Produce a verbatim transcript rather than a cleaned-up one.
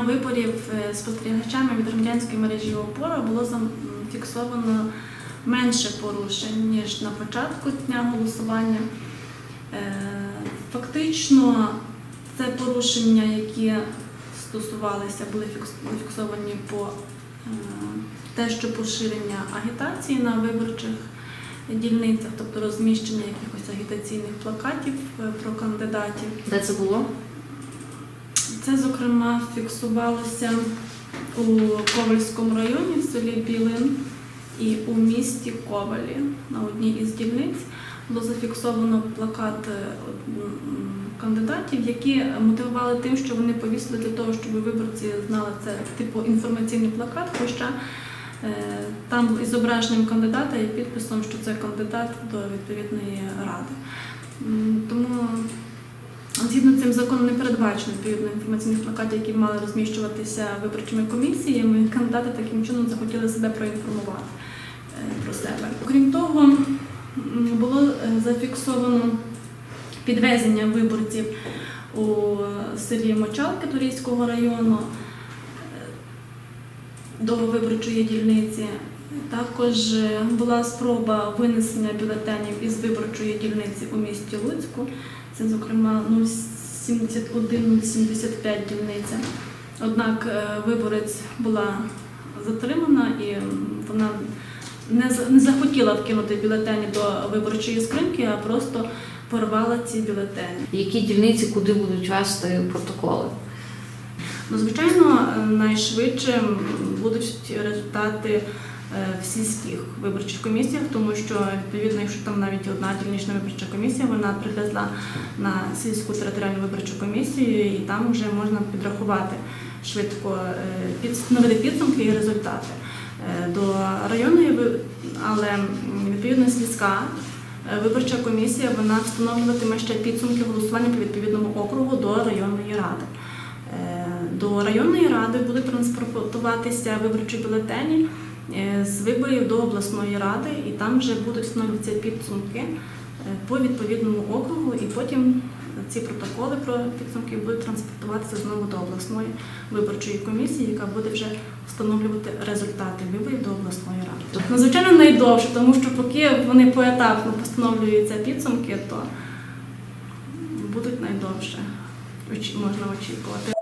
виборів спостерігачами від громадянської мережі «Опора» було зафіксовано менше порушень, ніж на початку дня голосування. Фактично, це порушення, які стосувалися, були фіксовані по те, що поширення агітації на виборчих дільницях, тобто розміщення якихось агітаційних плакатів про кандидатів. Де це було? Це, зокрема, фіксувалося у Ковальському районі, в селі Білин і у місті Ковалі. На одній із дільниць було зафіксовано плакат кандидатів, які мотивували тим, що вони повісили для того, щоб виборці знали, це типу інформаційний плакат, хоча там був із зображенням кандидата і підписом, що це кандидат до відповідної ради. Тому згідно з цим законом не передбачено відповідно інформаційних плакатів, які мали розміщуватися виборчими комісіями. Кандидати таким чином захотіли себе проінформувати про себе. Окрім того, було зафіксовано підвезення виборців у селі Мочалки Турійського району до виборчої дільниці. Також була спроба винесення бюлетенів із виборчої дільниці у місті Луцьку. Це, зокрема, нуль сімдесят один нуль сімдесят п'ять дільниця. Однак виборець була затримана і вона не захотіла вкинути бюлетені до виборчої скриньки, а просто порвала ці бюлетені. Які дільниці, куди будуть вести протоколи? Ну, звичайно, найшвидше будуть результати в сільських виборчих комісіях, тому що, відповідно, якщо там навіть одна дільнична виборча комісія, вона привезла на сільську територіальну виборчу комісію, і там вже можна підрахувати швидко, встановити підсумки і результати. До районної, але, відповідно, сільська виборча комісія, вона встановлюватиме ще підсумки голосування по відповідному округу до районної ради. До районної ради будуть транспортуватися виборчі бюлетені з виборів до обласної ради, і там вже будуть встановлюватися підсумки по відповідному округу, і потім ці протоколи про підсумки будуть транспортуватися знову до обласної виборчої комісії, яка буде вже встановлювати результати виборів до обласної ради. Ну, звичайно, найдовше, тому що поки вони поетапно постановлюються підсумки, то будуть найдовше, можна очікувати.